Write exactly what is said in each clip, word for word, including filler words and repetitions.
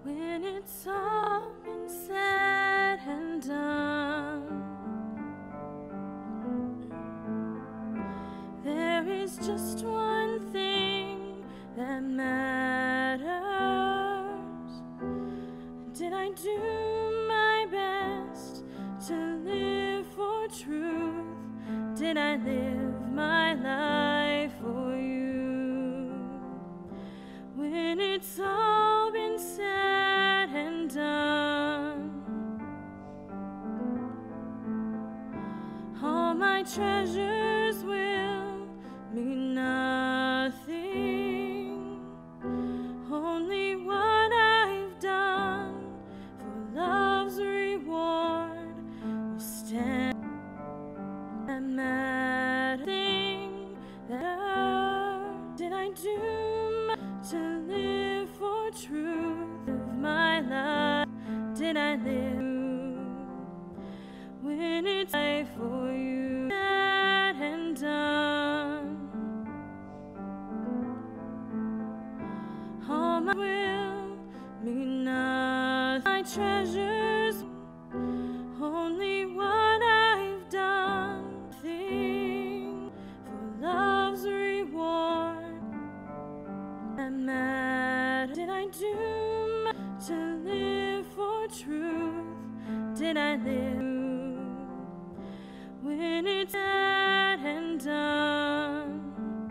When it's all been said and done, there is just one thing that matters. Did I do my best to live for truth? Did I live my life for you? When it's all been said and done, all my treasures will mean nothing. Only what I've done for love's reward will stand. That matter thing that did I do to live for truth of my life? Did I live when it's life for you said and done? All my will mean nothing. My treasures only what I've done. Thing for love's reward that matter. Did I do to live for truth? Did I live when it's said and done?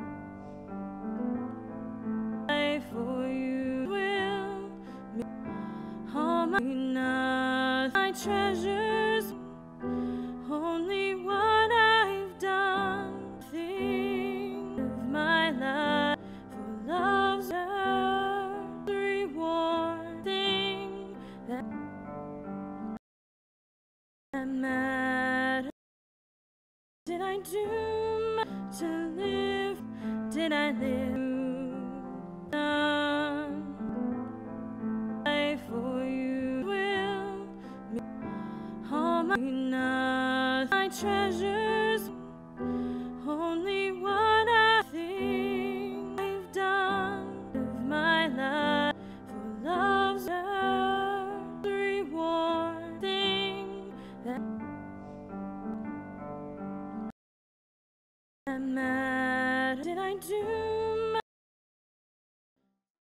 Life for you will mean all my nothing. My treasures only what I've done. Think of my life for love's reward. Thing that matters. Did I do to live? Did I live? Done. Life for you will mean all my nothing. My treasure.